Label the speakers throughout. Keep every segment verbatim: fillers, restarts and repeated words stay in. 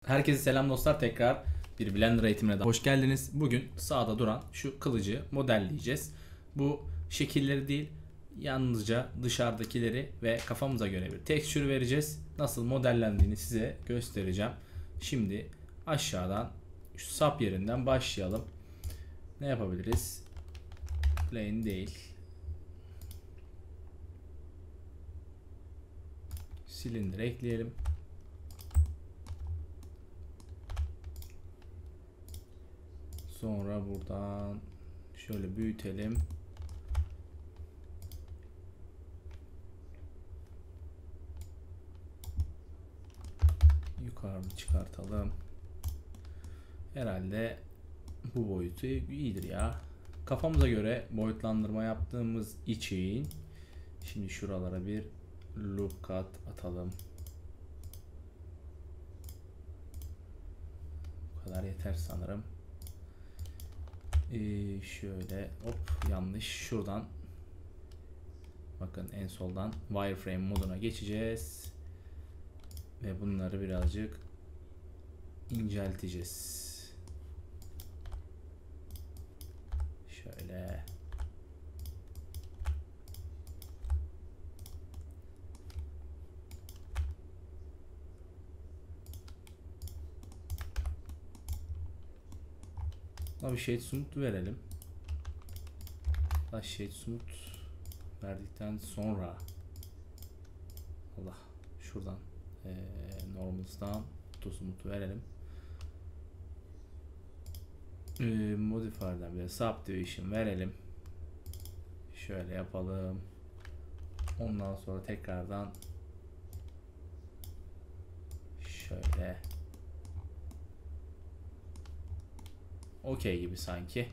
Speaker 1: Herkese selam dostlar, tekrar bir Blender eğitimine daha hoş geldiniz. Bugün sağda duran şu kılıcı modelleyeceğiz. Bu şekilleri değil, yalnızca dışarıdakileri ve kafamıza göre bir tekstür vereceğiz. Nasıl modellendiğini size göstereceğim. Şimdi aşağıdan şu sap yerinden başlayalım. Ne yapabiliriz? Plane değil. Silindir ekleyelim. Sonra buradan şöyle büyütelim. Yukarı çıkartalım. Herhalde bu boyutu iyidir ya. Kafamıza göre boyutlandırma yaptığımız için şimdi şuralara bir loop cut atalım. Bu kadar yeter sanırım. Ee, şöyle hop yanlış, şuradan bakın en soldan wireframe moduna geçeceğiz ve bunları birazcık incelteceğiz. Şöyle bir shade smooth verelim. Shade smooth verdikten sonra Allah şuradan ee, normal'dan to smooth verelim. Ee, modifier'den bir subdivision verelim. Şöyle yapalım. Ondan sonra tekrardan şöyle okey gibi sanki.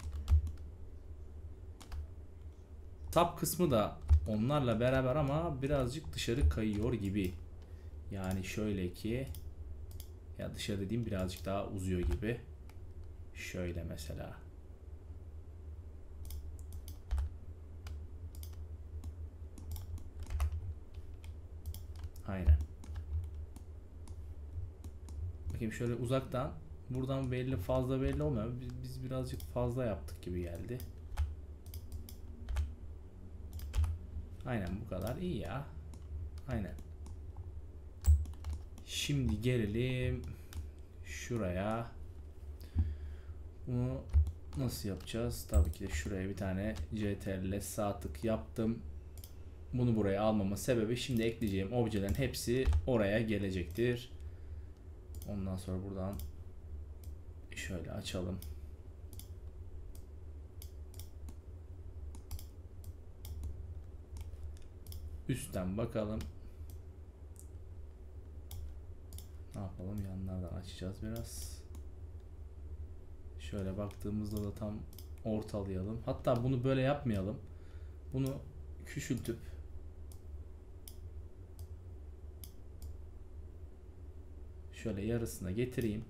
Speaker 1: Tab kısmı da onlarla beraber ama birazcık dışarı kayıyor gibi. Yani şöyle ki, ya dışarı dediğim birazcık daha uzuyor gibi. Şöyle mesela. Aynen. Bakayım şöyle uzaktan. Buradan belli, fazla belli olmuyor. Biz, biz birazcık fazla yaptık gibi geldi. Aynen bu kadar iyi ya. Aynen. Şimdi gelelim şuraya. Bunu nasıl yapacağız? Tabii ki de şuraya bir tane C T R L ile sağ tık yaptım. Bunu buraya almamın sebebi şimdi ekleyeceğim objelerin hepsi oraya gelecektir. Ondan sonra buradan şöyle açalım. Üstten bakalım. Ne yapalım? Yanlardan açacağız biraz. Şöyle baktığımızda da tam ortalayalım. Hatta bunu böyle yapmayalım. Bunu küçültüp şöyle yarısına getireyim.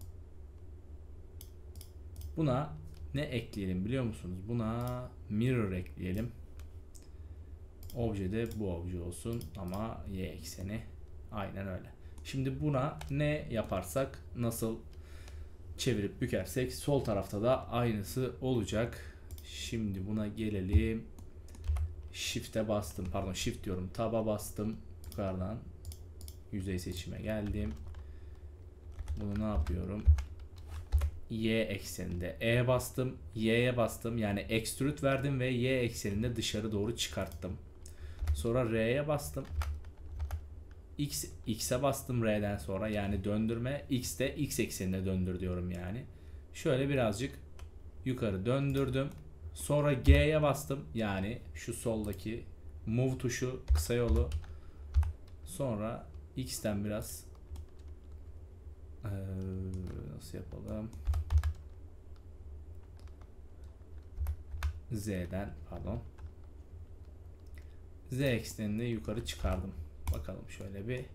Speaker 1: Buna ne ekleyelim biliyor musunuz? Buna mirror ekleyelim. Obje de bu obje olsun ama y ekseni. Aynen öyle. Şimdi buna ne yaparsak, nasıl çevirip bükersek sol tarafta da aynısı olacak. Şimdi buna gelelim. Shift'e bastım. Pardon, Shift diyorum. Tab'a bastım. Yukarıdan yüzey seçime geldim. Bunu ne yapıyorum? Y ekseninde E bastım. Y'ye bastım. Yani extrude verdim ve Y ekseninde dışarı doğru çıkarttım. Sonra R'ye bastım. X, X'e bastım R'den sonra, yani döndürme. X'te X eksenine döndür diyorum yani. Şöyle birazcık yukarı döndürdüm. Sonra G'ye bastım. Yani şu soldaki move tuşu, kısa yolu. Sonra X'ten biraz ee, nasıl yapalım? Z'den pardon. Z eksenini yukarı çıkardım. Bakalım şöyle bir.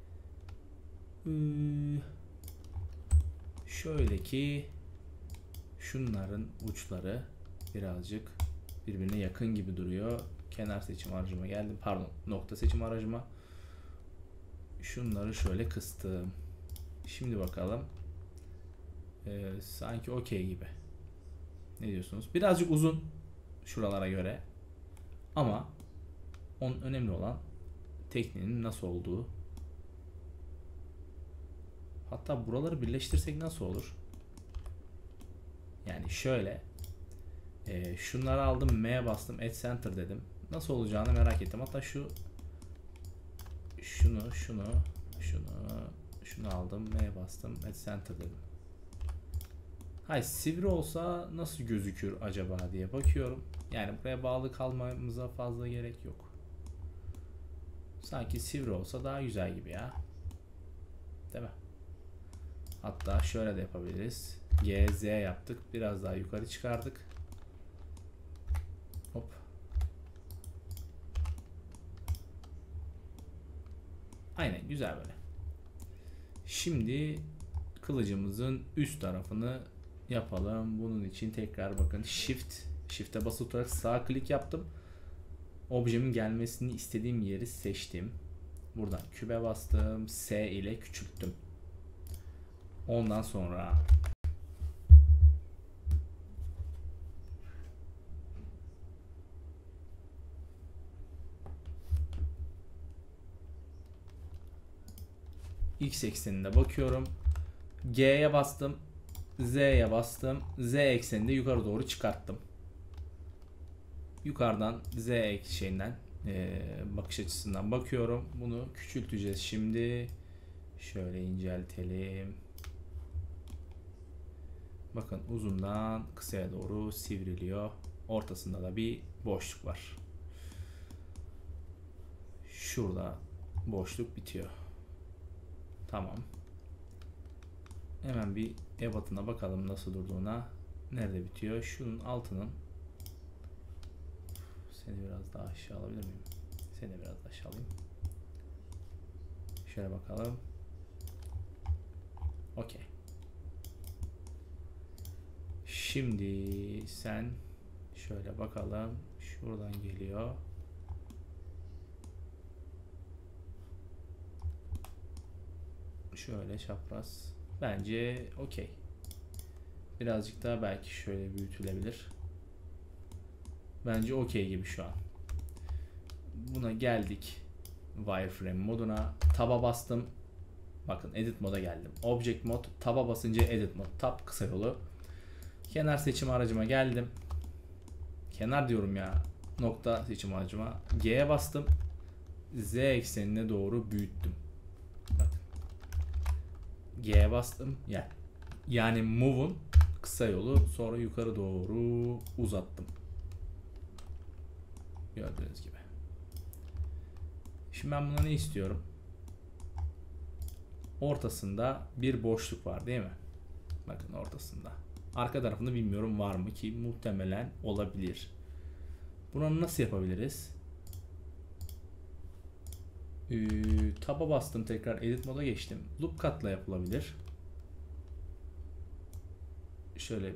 Speaker 1: Şöyle ki şunların uçları birazcık birbirine yakın gibi duruyor. Kenar seçim aracıma geldim. Pardon, nokta seçim aracıma. Şunları şöyle kıstım. Şimdi bakalım. Ee, sanki okey gibi. Ne diyorsunuz? Birazcık uzun şuralara göre. Ama onun önemli olan tekniğinin nasıl olduğu. Hatta buraları birleştirsek nasıl olur? Yani şöyle. E, şunları aldım. M'ye bastım. Add Center dedim. Nasıl olacağını merak ettim. Hatta şu şunu şunu şunu şunu aldım. M'ye bastım. Add Center dedim. Hayır, sivri olsa nasıl gözükür acaba diye bakıyorum. Yani buraya bağlı kalmamıza fazla gerek yok. Sanki sivri olsa daha güzel gibi ya. Değil mi? Hatta şöyle de yapabiliriz. G, Z yaptık. Biraz daha yukarı çıkardık. Hop. Aynen, güzel böyle. Şimdi kılıcımızın üst tarafını yapalım. Bunun için tekrar bakın Shift Shift'e basılı tutarak sağ klik yaptım. Objemin gelmesini istediğim yeri seçtim. Buradan kübe bastım. S ile küçülttüm. Ondan sonra X ekseninde bakıyorum. G'ye bastım. Z'ye bastım. Z ekseninde yukarı doğru çıkarttım. Yukarıdan Z şeyinden e, bakış açısından bakıyorum. Bunu küçülteceğiz şimdi. Şöyle inceltelim. Bakın uzundan kısaya doğru sivriliyor. Ortasında da bir boşluk var. Şurada boşluk bitiyor. Tamam. Hemen bir ebatına bakalım nasıl durduğuna. Nerede bitiyor? Şunun altının. Seni biraz daha aşağı alabilir miyim? Seni biraz daha aşağı alayım. Şöyle bakalım. Okey. Şimdi sen şöyle bakalım. Şuradan geliyor. Şöyle çapraz. Bence okey. Birazcık daha belki şöyle büyütülebilir. Bence okey gibi şu an. Buna geldik. Wireframe moduna. Tab'a bastım. Bakın edit moda geldim. Object mod. Tab'a basınca edit mod. Tab kısa yolu. Kenar seçim aracıma geldim. Kenar diyorum ya. Nokta seçim aracıma. G'ye bastım. Z eksenine doğru büyüttüm. Bakın. G'ye bastım. Yani, yani move'un kısa yolu, sonra yukarı doğru uzattım. Gördüğünüz gibi. Şimdi ben buna ne istiyorum? Ortasında bir boşluk var değil mi? Bakın ortasında. Arka tarafını bilmiyorum var mı ki, muhtemelen olabilir. Bunu nasıl yapabiliriz? Ee, Tab'a bastım, tekrar edit moda geçtim. Loop cut'la yapılabilir. Şöyle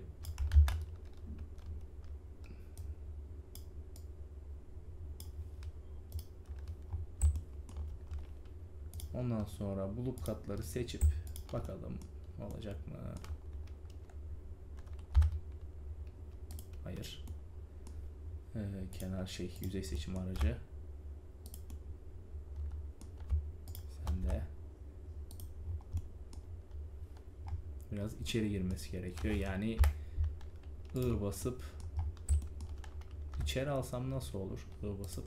Speaker 1: ondan sonra bu loop cut'ları seçip bakalım olacak mı? Hayır. Ee, kenar şey yüzey seçim aracı. Sen de biraz içeri girmesi gerekiyor. Yani I basıp içeri alsam nasıl olur? I basıp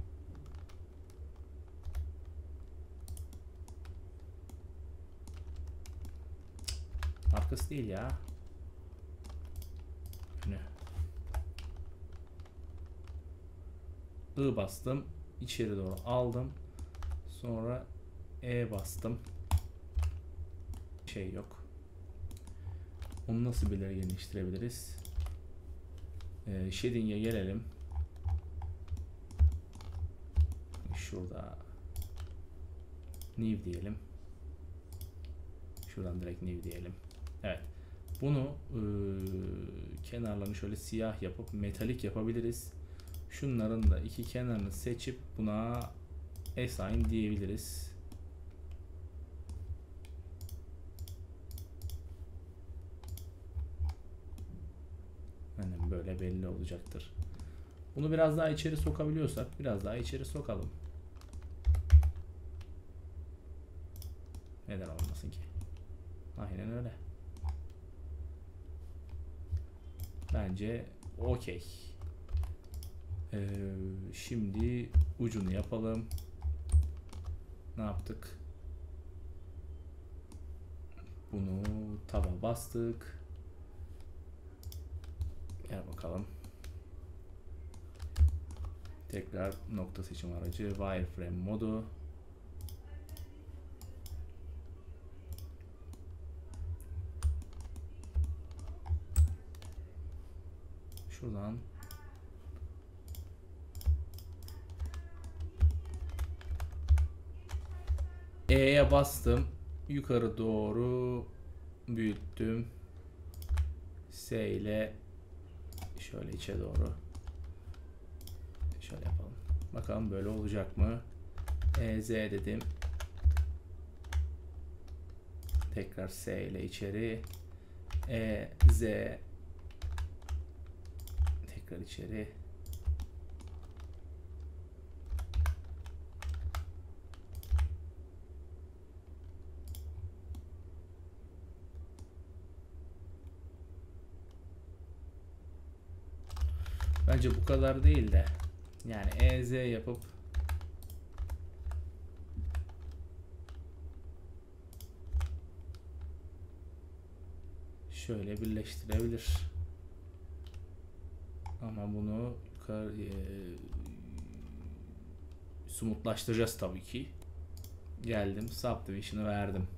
Speaker 1: arkası değil ya. Ne? I bastım. İçeri doğru aldım. Sonra E bastım. Şey yok. Onu nasıl bir genişletebiliriz? Ee, shading'e gelelim. Şurada new diyelim. Şuradan direkt new diyelim. Evet. Bunu e, kenarlarını şöyle siyah yapıp metalik yapabiliriz. Şunların da iki kenarını seçip buna assign diyebiliriz. Aynen böyle belli olacaktır. Bunu biraz daha içeri sokabiliyorsak biraz daha içeri sokalım. Neden olmasın ki? Aynen öyle. Bence okey. Ee, şimdi ucunu yapalım. Ne yaptık? Bunu taba bastık. Gel bakalım. Tekrar nokta seçim aracı, wireframe modu. Şuradan E'ye bastım. Yukarı doğru büyüttüm. S ile şöyle içe doğru. Şöyle yapalım. Bakalım böyle olacak mı? E, Z dedim. Tekrar S ile içeri. E, Z. Tekrar içeri. Bence bu kadar değil de yani E Z yapıp şöyle birleştirebilir. Ama bunu yukarı e, smoothlaştıracağız tabii ki. Geldim, subdivision'ı verdim.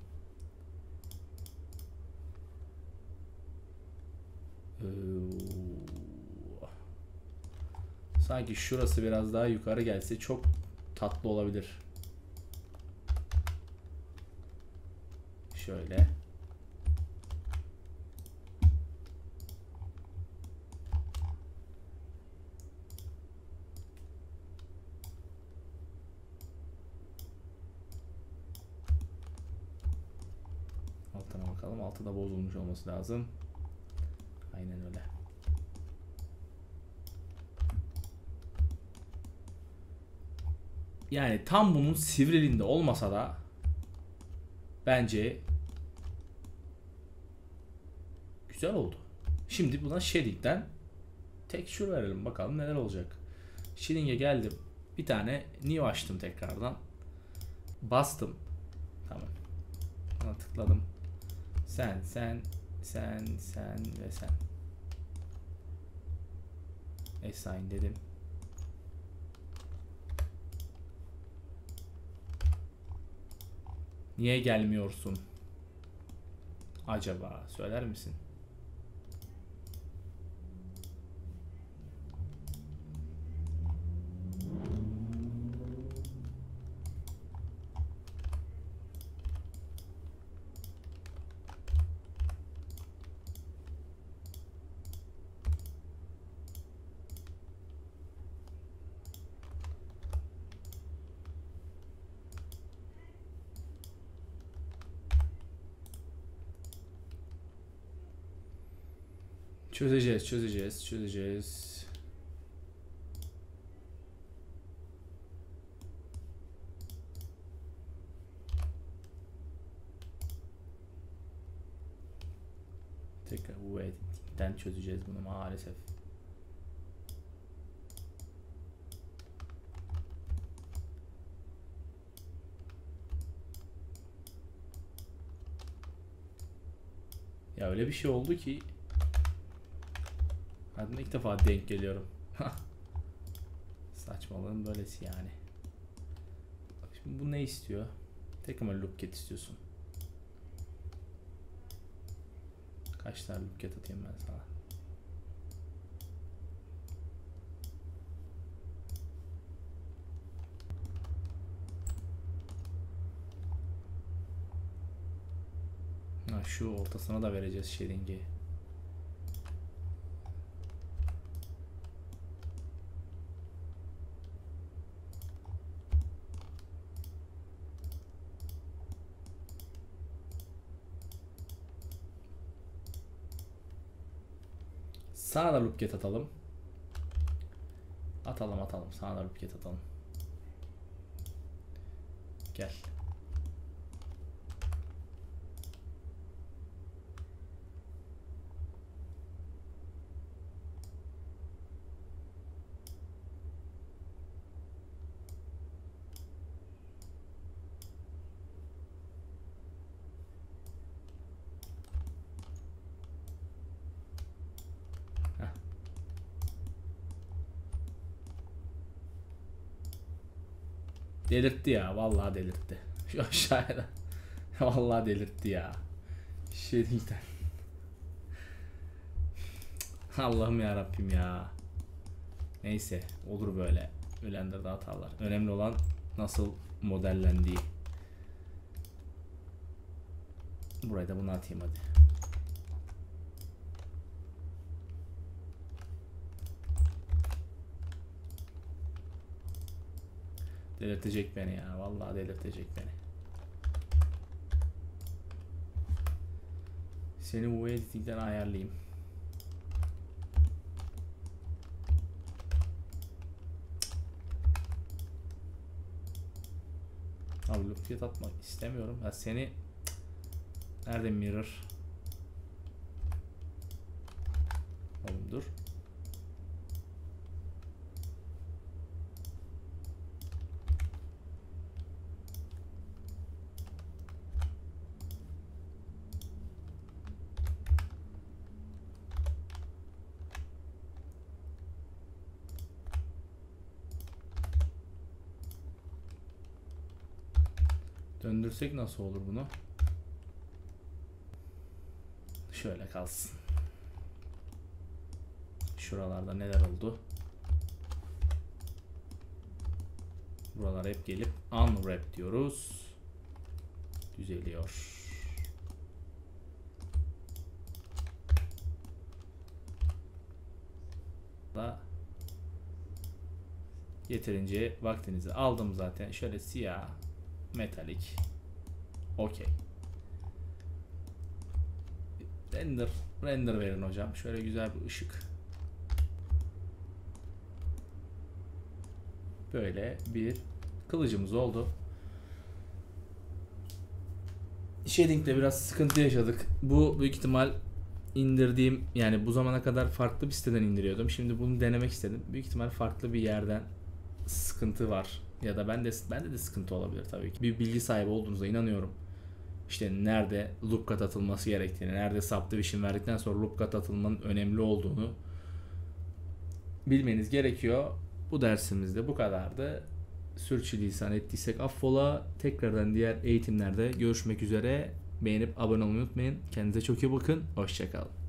Speaker 1: Ee, sanki şurası biraz daha yukarı gelse çok tatlı olabilir. Şöyle. Altına bakalım. Altı da bozulmuş olması lazım. Aynen öyle. Yani tam bunun sivrilinde olmasa da bence güzel oldu. Şimdi buna shading'den texture verelim. Bakalım neler olacak. Shading'e geldim. Bir tane new açtım tekrardan. Bastım. Tamam. Ona tıkladım. Sen, sen, sen, sen ve sen. Assign dedim. Niye gelmiyorsun? Acaba söyler misin? Çözeceğiz, çözeceğiz, çözeceğiz. Tekrar bu editing'den çözeceğiz bunu maalesef. Ya öyle bir şey oldu ki hayatımda ilk defa denk geliyorum. Saçmalığın böylesi yani. Bak şimdi bu ne istiyor? Tek ama loop get istiyorsun. Kaç tane loop get atayım ben sana? Ha, şu ortasına da vereceğiz shading'i. Sana da loop get atalım. Atalım atalım. Sana da loop get atalım. Gel. Delirtti ya. Vallahi delirtti. Şu aşağıda. Vallahi delirtti ya. Shading'den. Allah'ım ya Rabbim ya. Neyse, olur böyle. Blender'da hatalar. Önemli olan nasıl modellendiği. Buraya da bunu atayım hadi. Delirtecek beni ya. Vallahi delirtecek beni. Seni bu editingden ayarlayayım. Abi loop atmak istemiyorum. Ya seni nerede mirror? Oğlum dur. Döndürsek nasıl olur bunu? Şöyle kalsın. Şuralarda neler oldu? Buralara hep gelip unwrap diyoruz. Düzeliyor. Da yeterince vaktinizi aldım zaten. Şöyle siyah, metalik. Okey. Render, render verin hocam. Şöyle güzel bir ışık. Böyle bir kılıcımız oldu. Shading'de biraz sıkıntı yaşadık. Bu büyük ihtimal indirdiğim, yani bu zamana kadar farklı bir siteden indiriyordum. Şimdi bunu denemek istedim. Büyük ihtimal farklı bir yerden sıkıntı var. Ya da ben de bende de sıkıntı olabilir tabii ki. Bir bilgi sahibi olduğunuza inanıyorum. İşte nerede loop cut atılması gerektiğini, nerede subdivision verdikten sonra loop cut atılmanın önemli olduğunu bilmeniz gerekiyor. Bu dersimizde bu kadardı. Sürçülisan ettiysek affola. Tekrardan diğer eğitimlerde görüşmek üzere. Beğenip abone olmayı unutmayın. Kendinize çok iyi bakın. Hoşça kalın.